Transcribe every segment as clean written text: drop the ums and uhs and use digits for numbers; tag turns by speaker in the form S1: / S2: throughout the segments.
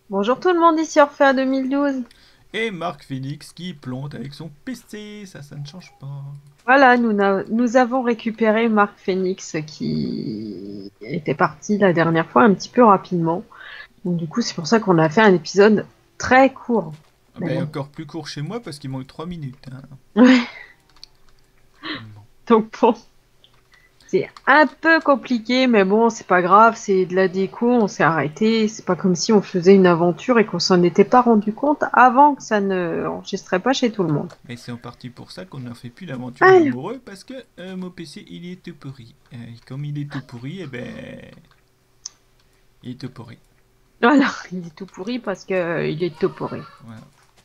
S1: Bonjour tout le monde ici Orphée 2012.
S2: Et Marc Félix qui plante avec son PC, ça ne change pas.
S1: Voilà, nous avons récupéré Marc Phoenix qui était parti la dernière fois un petit peu rapidement. Donc du coup, c'est pour ça qu'on a fait un épisode très court.
S2: Ah
S1: Mais
S2: ben,
S1: bon.
S2: encore plus court chez moi parce qu'il manque 3 minutes, hein.
S1: Ouais,
S2: Bon.
S1: donc bon, c'est un peu compliqué, mais bon, c'est pas grave, c'est de la déco, on s'est arrêté. C'est pas comme si on faisait une aventure et qu'on s'en était pas rendu compte avant que ça ne enregistrait pas chez tout le monde.
S2: Mais c'est en partie pour ça qu'on n'a fait plus l'aventure
S1: Alors,
S2: d'amoureux parce que mon PC il est tout pourri. Et comme il est tout pourri, eh ben il est tout pourri.
S1: voilà, il est tout pourri parce que il est tout pourri.
S2: Voilà.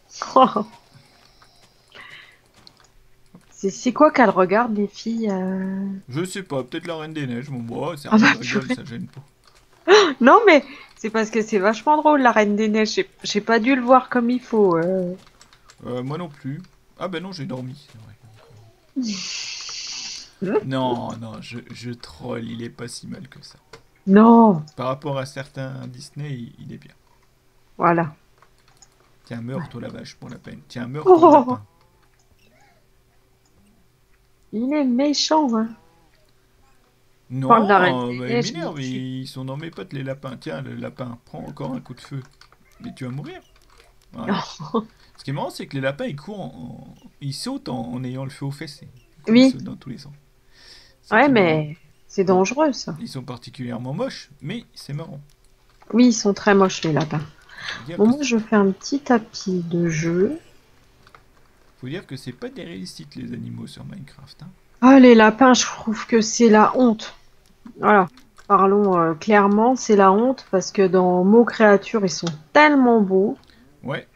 S1: C'est quoi qu'elles regardent, les filles
S2: Je sais pas, peut-être la Reine des Neiges, bon moi,
S1: Ah
S2: certains
S1: bah
S2: rigolent,
S1: purée.
S2: ça gêne pas.
S1: Non, mais c'est parce que c'est vachement drôle, la Reine des Neiges. J'ai pas dû le voir comme il faut.
S2: Moi non plus. Ah ben non, j'ai dormi, c'est vrai.
S1: Hmm.
S2: Non, non, je troll, il est pas si mal que ça.
S1: Non,
S2: Par rapport à certains Disney, il est bien.
S1: voilà.
S2: Tiens, meurs, toi la vache, pour la peine. Tiens, meurs, toi le
S1: Oh,
S2: lapin.
S1: il est méchant, hein. Je parle de la Reine
S2: Non,
S1: des
S2: bah, il
S1: Neiges, il
S2: m'énerve,
S1: tue.
S2: ils sont dans mes potes les lapins. Tiens, le lapin, prends encore un coup de feu. Mais tu vas mourir. Voilà.
S1: Oh.
S2: Ce qui est marrant, c'est que les lapins, ils courent, ils sautent en ayant le feu aux fesses. Du coup, ils
S1: Oui,
S2: sautent dans tous les sens. C'est ça
S1: ouais,
S2: qui est marrant.
S1: mais c'est
S2: Bon,
S1: dangereux, ça.
S2: ils sont particulièrement moches, mais c'est marrant.
S1: Oui, ils sont très moches, les lapins.
S2: Faut dire
S1: Bon,
S2: que
S1: moi, je fais un petit tapis de jeu.
S2: c'est pas des réussites les animaux sur Minecraft, hein.
S1: Ah, les lapins, je trouve que c'est la honte. Voilà. Parlons clairement, c'est la honte parce que dans Mots créatures, ils sont tellement beaux.
S2: Ouais,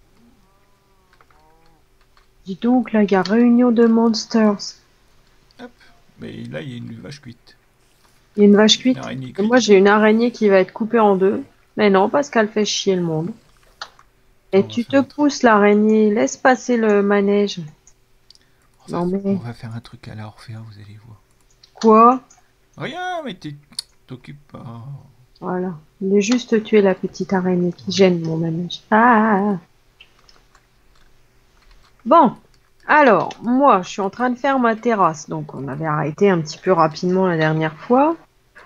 S1: Dis donc, là, il y a Réunion de Monsters.
S2: hop. Mais là, il y a une vache cuite.
S1: Il y a une vache
S2: Une
S1: cuite.
S2: araignée
S1: Et moi,
S2: cuite.
S1: j'ai une araignée qui va être coupée en deux. Mais non, parce qu'elle fait chier le monde.
S2: Attends,
S1: Et
S2: on va
S1: tu
S2: faire
S1: te
S2: un truc.
S1: pousses, l'araignée. Laisse passer le manège. Non,
S2: On
S1: mais
S2: va faire un truc à la Orphea, vous allez voir.
S1: quoi?
S2: Rien, mais t'occupes pas.
S1: Voilà. Il est juste tuer la petite araignée qui
S2: Voilà.
S1: gêne mon manège. Ah! Bon. Alors, moi, je suis en train de faire ma terrasse. Donc, on avait arrêté un petit peu rapidement la dernière fois.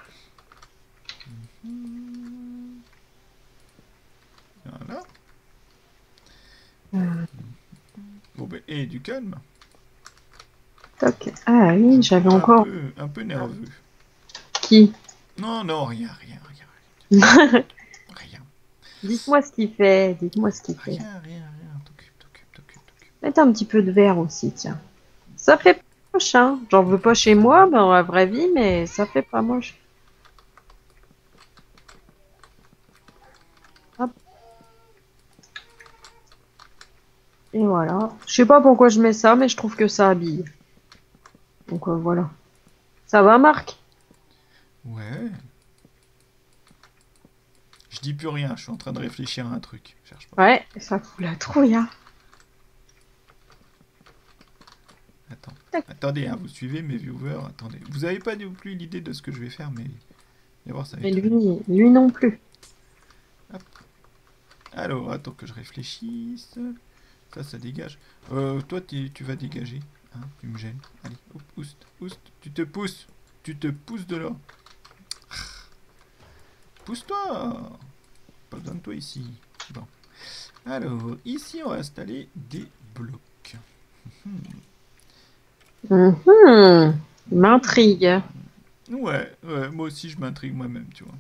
S2: Voilà.
S1: Euh,
S2: Bon ben, et du calme.
S1: Toc. Ah
S2: Je
S1: oui,
S2: me
S1: j'avais
S2: trouve
S1: encore...
S2: un peu nerveux.
S1: Qui?
S2: Non, non, rien, rien, rien, rien,
S1: Dites-moi ce qu'il fait. Dites-moi ce qu'il fait.
S2: rien, rien, rien. T'occupe.
S1: Mettez un petit peu de verre aussi, tiens. Ça fait pas moche, hein. J'en veux pas chez
S2: Ça,
S1: moi, dans la vraie vie, mais ça fait pas moche. Hop, et voilà. Je sais pas pourquoi je mets ça, mais je trouve que ça habille. Donc voilà. Ça va, Marc?
S2: ouais. Je dis plus rien, je suis en train de réfléchir à un truc. Cherche pas.
S1: Ouais, ça fout la trouille, hein.
S2: Attends.
S1: Tac.
S2: Attendez, hein, vous suivez mes viewers, attendez. Vous avez pas non plus l'idée de ce que je vais faire, mais... Allez voir, ça va
S1: Mais
S2: être...
S1: lui non plus.
S2: Hop. Alors, attends que je réfléchisse. Ça dégage. Toi, tu vas dégager. Hein, tu me gênes. Allez, hop, oust. Tu te pousses. Tu te pousses de là. Pousse-toi. Pas besoin de toi ici. Bon. Alors, ici, on va installer des blocs. Hmm.
S1: Mhm. Il m'intrigue.
S2: Ouais, moi aussi, je m'intrigue moi-même, tu vois.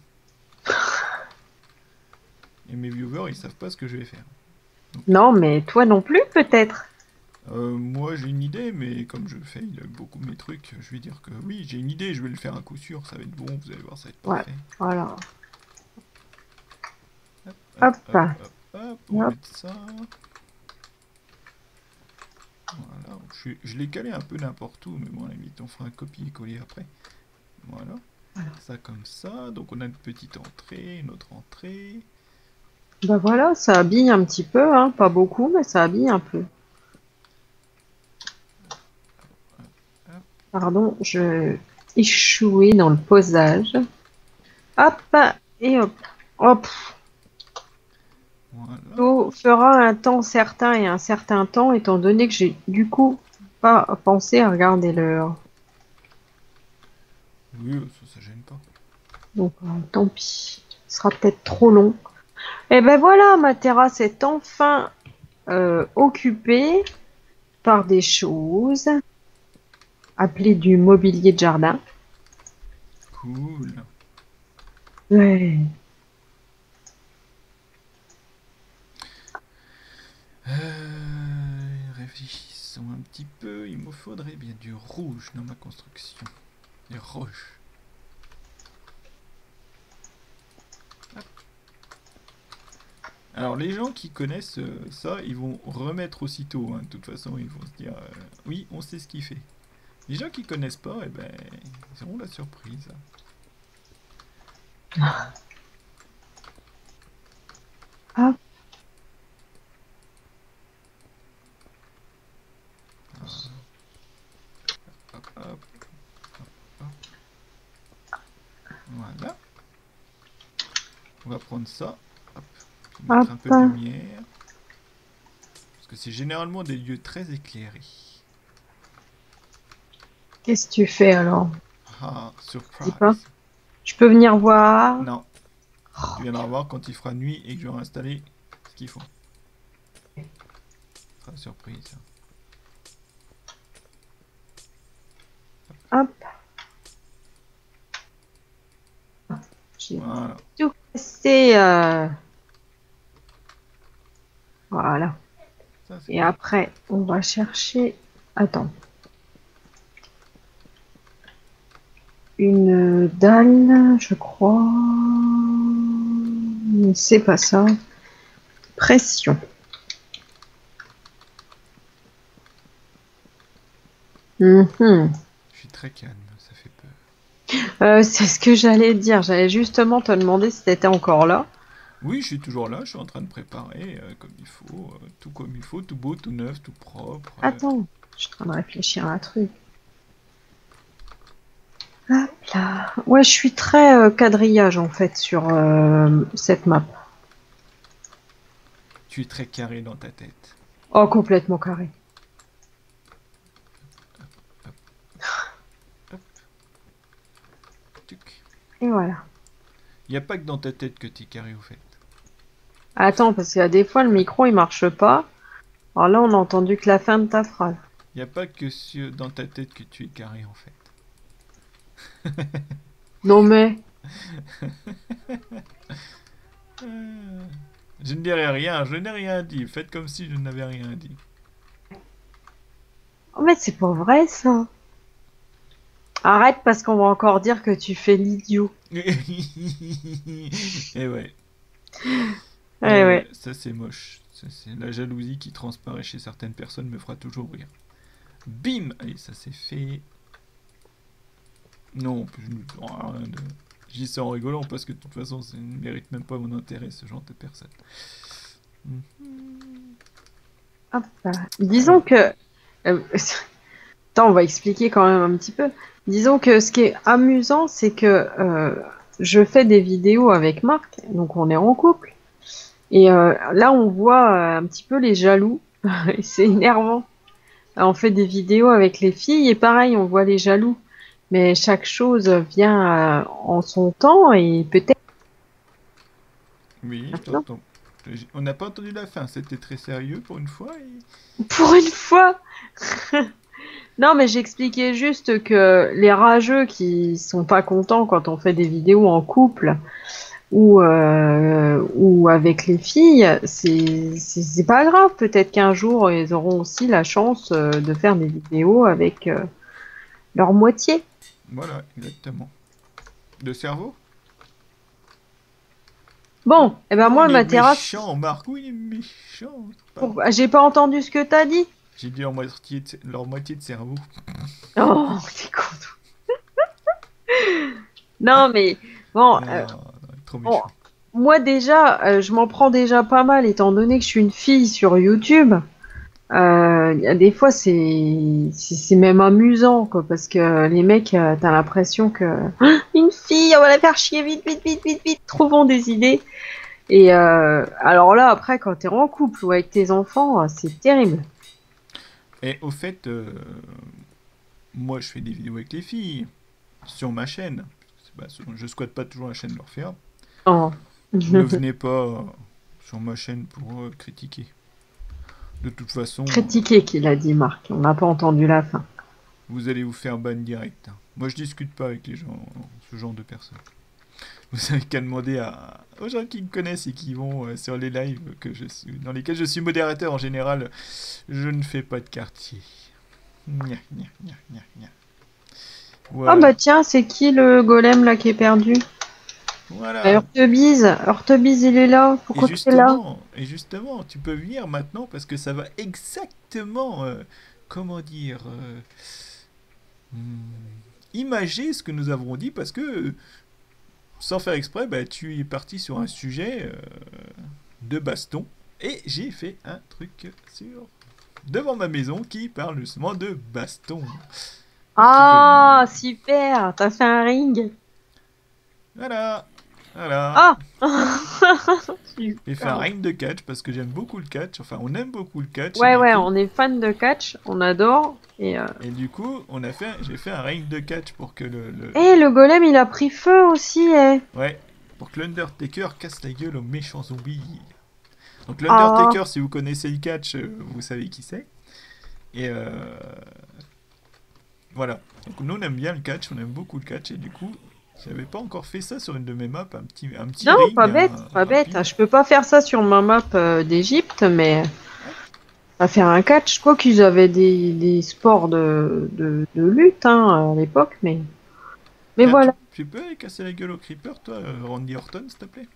S2: Et mes viewers, ils savent pas ce que je vais faire. Donc,
S1: Non, mais toi non plus, peut-être.
S2: moi, j'ai une idée, mais comme je fais beaucoup mes trucs, je vais dire que oui, j'ai une idée, je vais le faire à coup sûr, ça va être bon, vous allez voir, ça va être
S1: Ouais,
S2: parfait.
S1: voilà.
S2: Hop,
S1: Hop,
S2: hop, hop, hop, on va
S1: hop.
S2: mettre ça. Voilà, je l'ai calé un peu n'importe où, mais bon, à la limite, on fera un copier-coller après. Voilà, ça comme ça. Donc on a une petite entrée, une autre entrée.
S1: Bah voilà, ça habille un petit peu, hein. Pas beaucoup, mais ça habille un peu.
S2: Hop,
S1: Pardon, je échoué dans le posage. Hop, et hop. Hop.
S2: Voilà.
S1: Fera un temps certain et un certain temps, étant donné que j'ai du coup pas pensé à regarder l'heure.
S2: Oui, ça gêne pas.
S1: Donc tant pis, ce sera peut-être trop long. Et ben voilà, ma terrasse est enfin occupée par des choses appelées du mobilier de jardin.
S2: Cool.
S1: Ouais.
S2: Réfléchissons un petit peu. Il me faudrait bien du rouge dans ma construction. Des roches. Hop. Alors les gens qui connaissent ça, ils vont remettre aussitôt. Hein. De toute façon, ils vont se dire oui, on sait ce qu'il fait. Les gens qui connaissent pas, eh ben, ils auront la surprise.
S1: Hop,
S2: Hop, hop, hop. Voilà. On va prendre ça. Hop. Puis mettre un peu de
S1: hop.
S2: lumière. Parce que c'est généralement des lieux très éclairés.
S1: Qu'est-ce que tu fais alors?
S2: Ah,
S1: Dis pas.
S2: surprise.
S1: Je peux venir voir?
S2: Non, tu viendras voir quand il fera nuit et que j'aurai installé ce qu'il faut. Ce sera surprise.
S1: Hop. J'ai
S2: Voilà.
S1: tout cassé. Voilà.
S2: Ça, c'est
S1: Et
S2: bien.
S1: après, on va chercher. Attends. Une dalle, je crois. C'est pas ça. Pression. Mhm.
S2: Je suis très calme, ça fait peur.
S1: C'est ce que j'allais dire. J'allais justement te demander si t'étais encore là.
S2: Oui, je suis toujours là, je suis en train de préparer comme il faut, tout comme il faut, tout beau, tout neuf, tout propre.
S1: Attends, je suis en train de réfléchir à un truc. Hop là. Ouais, je suis très quadrillage en fait sur cette map.
S2: Tu es très carré dans ta tête.
S1: Oh, complètement carré.
S2: Hop, hop, tuc.
S1: Et voilà.
S2: Il n'y a pas que dans ta tête que tu es carré au fait.
S1: Attends, parce qu'il y a des fois le micro il marche pas. Alors là, on a entendu que la fin de ta phrase.
S2: Il n'y a pas que dans ta tête que tu es carré en fait.
S1: Non mais,
S2: Euh, Je ne dirai rien, je n'ai rien dit. Faites comme si je n'avais rien dit.
S1: oh, mais c'est pas vrai ça. Arrête parce qu'on va encore dire que tu fais l'idiot.
S2: Et ouais. Et
S1: Ouais,
S2: ouais,
S1: ouais.
S2: ça c'est moche. Ça, c'est la jalousie qui transparaît chez certaines personnes me fera toujours rire. Bim! Allez, ça c'est fait. Non, je ne rien de. Je dis ça en rigolant parce que de toute façon, ça ne mérite même pas mon intérêt, ce genre de personne.
S1: Hop là. Disons
S2: Alors,
S1: que... euh, Attends, on va expliquer quand même un petit peu. Disons que ce qui est amusant, c'est que je fais des vidéos avec Marc, donc on est en couple. Et là, on voit un petit peu les jaloux. Et c'est énervant. On fait des vidéos avec les filles et pareil, on voit les jaloux. Mais chaque chose vient en son temps et peut-être
S2: oui, je
S1: maintenant.
S2: t'entends. On n'a pas entendu la fin, c'était très sérieux pour une fois.
S1: Pour une fois! Non, mais j'expliquais juste que les rageux qui sont pas contents quand on fait des vidéos en couple ou avec les filles, c'est pas grave. Peut-être qu'un jour ils auront aussi la chance de faire des vidéos avec leur moitié.
S2: Voilà, exactement. De cerveau?
S1: Bon, et ben
S2: Oh,
S1: moi
S2: il est
S1: ma terrasse,
S2: méchant, Marc. Oui, il est méchant.
S1: j'ai pas entendu ce que t'as dit.
S2: J'ai dit leur moitié de cerveau.
S1: Oh, t'es con. Non, mais bon,
S2: Non, non, trop
S1: bon,
S2: méchant.
S1: moi déjà, je m'en prends déjà pas mal étant donné que je suis une fille sur YouTube. Il y a des fois, c'est même amusant, quoi, parce que les mecs, t'as l'impression que une fille, on va la faire chier vite, vite, vite, vite, vite, trouvons des idées. Et alors là, après, quand t'es en couple ou avec tes enfants, c'est terrible.
S2: Et au fait, moi je fais des vidéos avec les filles sur ma chaîne. Bah, je squatte pas toujours la chaîne de l'Orphéa.
S1: Oh.
S2: Ne venez pas sur ma chaîne pour critiquer. De toute façon,
S1: Critiquer qu'il a dit Marc. On n'a pas entendu la fin.
S2: vous allez vous faire ban direct. Moi je discute pas avec les gens, ce genre de personnes. Vous avez qu'à demander aux gens qui me connaissent et qui vont sur les lives dans lesquels je suis modérateur en général. Je ne fais pas de quartier. Gna, gna, gna, gna, gna.
S1: Ah
S2: Voilà.
S1: bah tiens, c'est qui le golem là qui est perdu? Bah,
S2: Voilà.
S1: Heurtebise. Heurtebise, il est là. Pourquoi tu es là?
S2: Et justement, tu peux venir maintenant parce que ça va exactement, comment dire, imager ce que nous avons dit parce que, sans faire exprès, bah, tu es parti sur un sujet de baston et j'ai fait un truc devant ma maison qui parle justement de baston. Donc tu peux
S1: Ah,
S2: venir.
S1: super. T'as fait un ring.
S2: Voilà. Voilà.
S1: Ah.
S2: J'ai fait un
S1: Super.
S2: ring de catch parce que j'aime beaucoup le catch. Enfin, on aime beaucoup le catch et
S1: Ouais,
S2: du
S1: ouais,
S2: coup,
S1: on est fan de catch. On adore. Et
S2: j'ai fait un ring de catch pour que
S1: le golem, il a pris feu aussi, eh.
S2: ouais, pour que l'Undertaker casse la gueule aux méchants zombies. Donc
S1: Ah.
S2: l'Undertaker, si vous connaissez le catch, vous savez qui c'est. Et voilà. Donc nous on aime bien le catch, on aime beaucoup le catch et du coup, j'avais pas encore fait ça sur une de mes maps, un petit
S1: Non, pas
S2: ring
S1: bête, pas bête.
S2: rapide.
S1: Je peux pas faire ça sur ma map d'Égypte, mais
S2: Hop,
S1: à faire un catch. Je crois qu'ils avaient des sports de lutte hein, à l'époque, mais
S2: tiens,
S1: voilà.
S2: tu peux aller casser la gueule au creeper, toi, Randy Orton, s'il te plaît.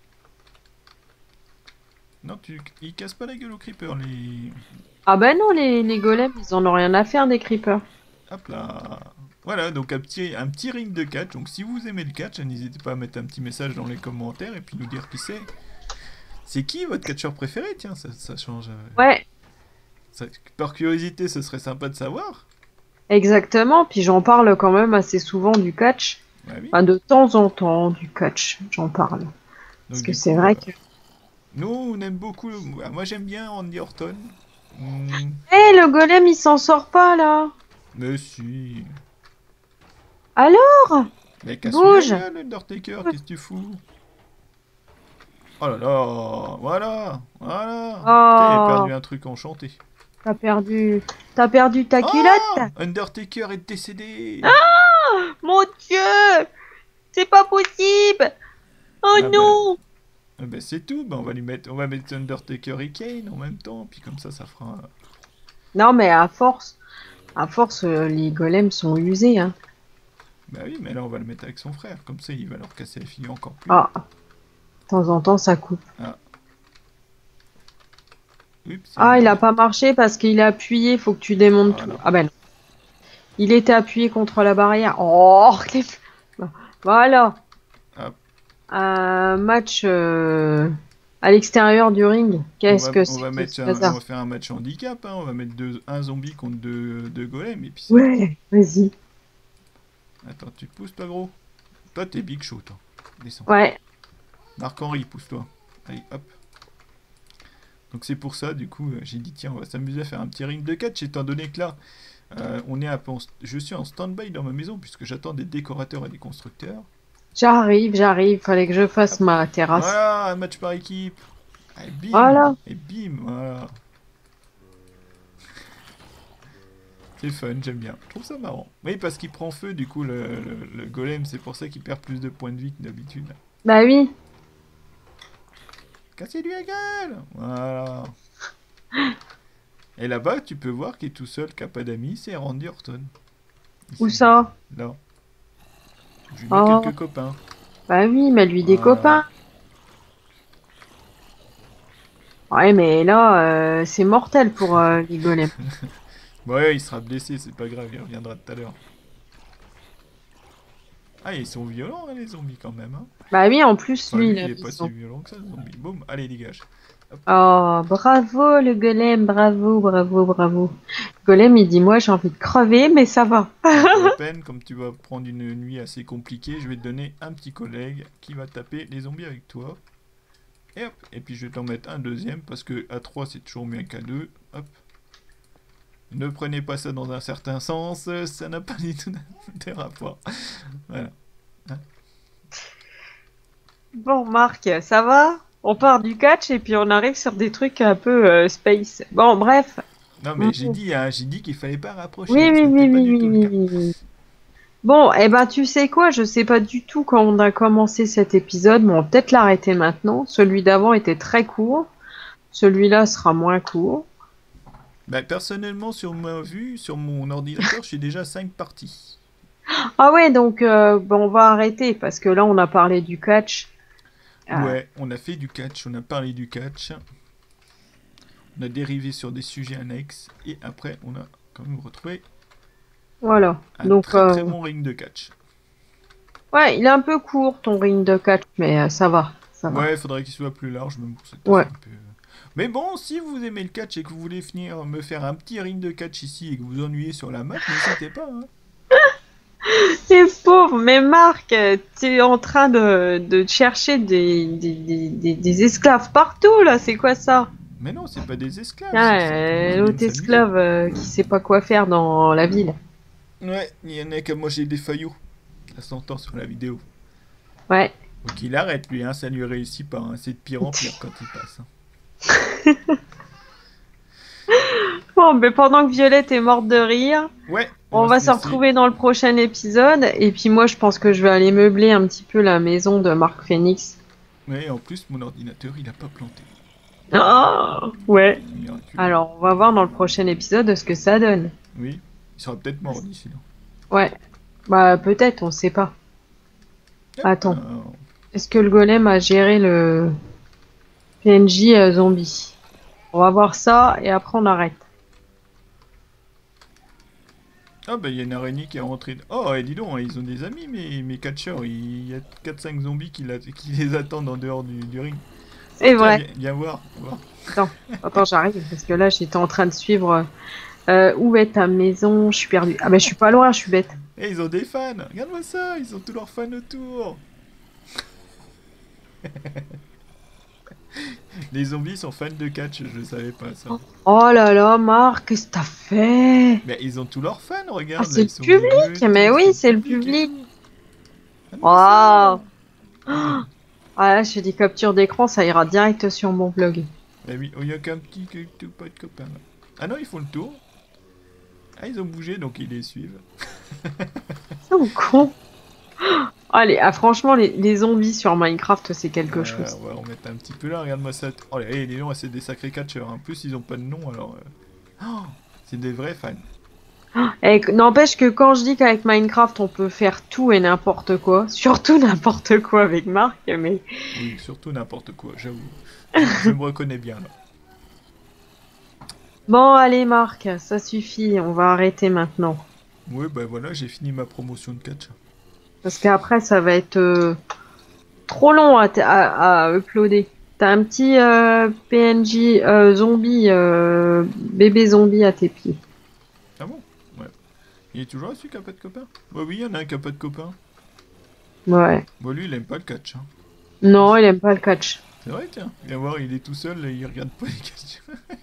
S2: Non, il casse pas la gueule au creeper, les.
S1: Ah ben non, les golems, ils en ont rien à faire des creepers.
S2: Hop là. Voilà, donc un petit ring de catch. Donc si vous aimez le catch, n'hésitez pas à mettre un petit message dans les commentaires et puis nous dire qui c'est. C'est qui votre catcheur préféré? Tiens, ça change.
S1: Ouais,
S2: Par curiosité, ce serait sympa de savoir.
S1: exactement. Puis j'en parle quand même assez souvent du catch.
S2: Bah oui.
S1: Enfin, de temps en temps du catch, j'en parle. Parce
S2: Donc
S1: que
S2: du
S1: c'est
S2: coup,
S1: vrai que...
S2: nous on aime beaucoup. Moi j'aime bien Randy Orton. Hmm,
S1: Le golem, il s'en sort pas, là.
S2: mais si.
S1: Alors,
S2: Mais casse-lui la
S1: bouge.
S2: gueule, Undertaker, qu'est-ce que tu fous? Oh là là, voilà, voilà. Tiens, il a
S1: Oh,
S2: perdu un truc enchanté.
S1: t'as perdu... T'as perdu ta culotte?
S2: Oh, Undertaker est décédé.
S1: Ah, mon Dieu! C'est pas possible! Oh
S2: Ah bah,
S1: non!
S2: ah bah c'est tout, bah on va mettre Undertaker et Kane en même temps, puis comme ça fera.
S1: Non, mais à force, les golems sont usés, hein.
S2: Bah oui, mais là on va le mettre avec son frère, comme ça il va leur casser la figure encore plus.
S1: Ah, de temps en temps, ça coupe.
S2: Ah, oups, il a
S1: Ah, il a
S2: merdé.
S1: pas marché parce qu'il a appuyé, faut que tu démontes tout.
S2: Voilà.
S1: Ah ben non. Il était appuyé contre la barrière. Oh, voilà.
S2: Hop.
S1: Un match à l'extérieur du ring. Qu'est-ce que
S2: On
S1: c'est
S2: va
S1: que ce
S2: on
S1: bazar?
S2: va faire un match handicap, hein. On va mettre un zombie contre deux golems et puis c'est tout.
S1: Ouais, vas-y.
S2: Attends, tu te pousses toi gros? Toi t'es Big Show toi. Descends.
S1: Ouais.
S2: Marc-Henri, pousse-toi. Allez, hop. Donc c'est pour ça, du coup, j'ai dit tiens, on va s'amuser à faire un petit ring de catch, étant donné que là, je suis en stand-by dans ma maison puisque j'attends des décorateurs et des constructeurs.
S1: J'arrive. Fallait que je fasse
S2: Hop.
S1: ma terrasse.
S2: Voilà, un match par équipe. Et bim,
S1: Voilà.
S2: et bim, voilà. C'est fun, j'aime bien. Je trouve ça marrant. Oui, parce qu'il prend feu, du coup, le golem, c'est pour ça qu'il perd plus de points de vie que d'habitude.
S1: Bah oui.
S2: Cassez-lui la gueule. Voilà. Et là-bas, tu peux voir qu'il est tout seul, qui n'a pas d'amis, c'est Randy Orton.
S1: Où
S2: Ici,
S1: ça?
S2: là. Je lui mets
S1: Oh,
S2: quelques copains.
S1: bah oui, mais lui des
S2: Voilà.
S1: copains. Ouais, mais là, c'est mortel pour les golems.
S2: Ouais, il sera blessé, c'est pas grave, il reviendra tout à l'heure. Ah, ils sont violents, hein, les zombies, quand même. Hein.
S1: Bah oui, en plus,
S2: Enfin,
S1: lui,
S2: lui,
S1: il a
S2: il est pas si
S1: vision.
S2: violent que ça, le zombie. Boum, allez, dégage. Hop.
S1: Oh, bravo le golem, bravo. Golem, il dit, moi, j'ai envie de crever, mais ça va.
S2: Bah, pas la peine, comme tu vas prendre une nuit assez compliquée, je vais te donner un petit collègue qui va taper les zombies avec toi. Et hop. Et puis je vais t'en mettre un deuxième parce que à 3 c'est toujours mieux qu'à 2. Hop. Ne prenez pas ça dans un certain sens, ça n'a pas du tout de rapport. Voilà.
S1: Bon, Marc, ça va? On part du catch et puis on arrive sur des trucs un peu space. Bon, bref.
S2: Non mais j'ai dit qu'il fallait pas rapprocher,
S1: Oui,
S2: hein,
S1: oui,
S2: ce
S1: oui,
S2: n'était pas
S1: oui,
S2: du
S1: oui,
S2: tout le
S1: oui,
S2: cas.
S1: oui, oui. Bon, eh ben, tu sais quoi? Je sais pas du tout quand on a commencé cet épisode, mais on va peut-être l'arrêter maintenant. Celui d'avant était très court. Celui-là sera moins court.
S2: Bah, personnellement, sur ma vue, sur mon ordinateur, j'ai déjà 5 parties.
S1: Ah ouais, donc bon, on va arrêter parce que là, on a parlé du catch.
S2: Ouais, on a fait du catch, on a parlé du catch. On a dérivé sur des sujets annexes. Et après, on a quand même retrouvé
S1: Voilà.
S2: un
S1: Donc,
S2: très bon ring de catch.
S1: ouais, il est un peu court ton ring de catch, mais ça va, ça va.
S2: Ouais, il faudrait qu'il soit plus large, même pour cette
S1: Ouais.
S2: un peu... Mais bon, si vous aimez le catch et que vous voulez venir me faire un petit ring de catch ici et que vous vous ennuyez sur la map, n'hésitez pas. Hein.
S1: T'es pauvre, mais Marc, t'es en train de chercher des esclaves partout, là, c'est quoi ça?
S2: Mais non, c'est pas des esclaves,
S1: Ah,
S2: c'est simplement qu'ils viennent
S1: l'autre
S2: s'amuser.
S1: esclave qui sait pas quoi faire dans la ville.
S2: Ouais, il y en a qu'à manger des faillots. Ça s'entend sur la vidéo.
S1: Ouais.
S2: Faut qu'il arrête lui, hein, ça lui réussit pas. Hein. C'est de pire en pire quand il passe. Hein.
S1: Bon, mais pendant que Violette est morte de rire,
S2: Ouais,
S1: on va se retrouver dans le prochain épisode. Et puis moi, je pense que je vais aller meubler un petit peu la maison de Marc Phoenix.
S2: Ouais, en plus, mon ordinateur, il a pas planté.
S1: Oh, ouais.
S2: Miraculeux.
S1: Alors, on va voir dans le prochain épisode ce que ça donne.
S2: Oui, il sera peut-être mort d'ici là.
S1: Ouais. Bah, peut-être, on sait pas. Attends.
S2: Alors,
S1: Est-ce que le golem a géré le PNJ zombie? On va voir ça et après on arrête.
S2: ah bah il y a une araignée qui est rentrée. Oh, et dis donc, hein, ils ont des amis, mes catcheurs. Il y a 4-5 zombies qui les attendent en dehors du ring.
S1: C'est
S2: Tiens,
S1: vrai.
S2: viens voir.
S1: Attends, j'arrive parce que là j'étais en train de suivre. Où est ta maison? Je suis perdue. Ah bah je suis pas loin, je suis bête.
S2: Et ils ont des fans. Regarde-moi ça, ils ont tous leurs fans autour. Les zombies sont fans de catch, je savais pas ça.
S1: Oh là là, Marc, qu'est-ce que t'as fait?
S2: Mais ils ont tous leurs fans,
S1: Ah,
S2: regarde.
S1: c'est
S2: là,
S1: le
S2: ils sont
S1: public,
S2: milieu,
S1: mais
S2: tout,
S1: oui, c'est le
S2: et
S1: public.
S2: tout.
S1: Waouh! Ah là, je fais des captures d'écran, ça ira direct sur mon blog.
S2: Bah oui, il y a qu'un petit tout pas de copains là. Ah non, ils font le tour. Ah, ils ont bougé, donc ils les suivent.
S1: C'est un con. Allez, ah, franchement, les zombies sur Minecraft, c'est quelque chose.
S2: On va en mettre un petit peu là, regarde-moi ça. Oh, les gens, c'est des sacrés catcheurs. En plus, ils ont pas de nom, alors... Oh, c'est des vrais fans.
S1: Et n'empêche que quand je dis qu'avec Minecraft, on peut faire tout et n'importe quoi, surtout n'importe quoi avec Marc, mais...
S2: Oui, surtout n'importe quoi, j'avoue. Je me reconnais bien, là.
S1: Bon, allez Marc, ça suffit, on va arrêter maintenant.
S2: Oui, bah voilà, j'ai fini ma promotion de catch.
S1: Parce qu'après, ça va être trop long à uploader. T'as un petit PNJ zombie, bébé zombie à tes pieds.
S2: Ah bon? Ouais. Il est toujours celui qui a pas de copain? Bah oui, il y en a un qui a pas de copain.
S1: Ouais.
S2: Bah lui, il aime pas le catch. Hein.
S1: Non, il aime pas le catch.
S2: C'est vrai, tiens. Viens voir, il est tout seul, et il regarde pas les catchs.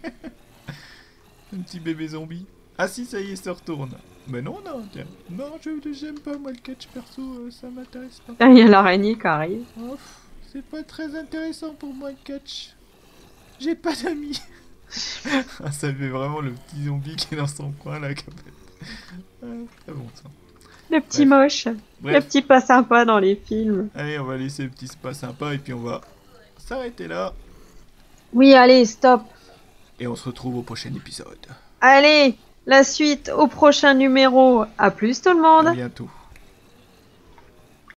S2: Un petit bébé zombie. Ah si, ça y est, ça retourne. Mais non, non, tiens. Non, j'aime pas, moi, le catch, perso, ça m'intéresse pas.
S1: Ah, il y a l'araignée qui arrive.
S2: Oh, c'est pas très intéressant pour moi, le catch. J'ai pas d'amis. Ah, ça fait vraiment le petit zombie qui est dans son coin, là, qui a pas- très bon, ça.
S1: Le petit
S2: Bref.
S1: moche. Le
S2: Bref,
S1: petit pas sympa dans les films.
S2: allez, on va laisser le petit spa sympa, et puis on va s'arrêter là.
S1: Oui, allez, stop.
S2: Et on se retrouve au prochain épisode.
S1: Allez, la suite au prochain numéro. À plus tout le
S2: À
S1: monde.
S2: bientôt.